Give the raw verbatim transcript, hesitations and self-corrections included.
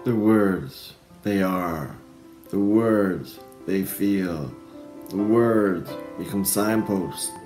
The words, they are. The words, they feel. The words become signposts